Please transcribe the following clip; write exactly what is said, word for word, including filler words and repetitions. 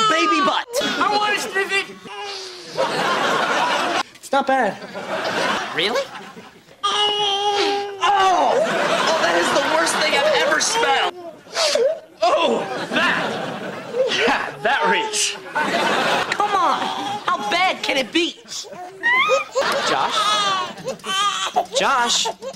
baby butt. I want to sniff it. It's not bad. Really? Oh! Oh, that is the worst thing I've ever smelled. Oh, that. Yeah, that reach. Come on. How bad can it be? Josh? Josh?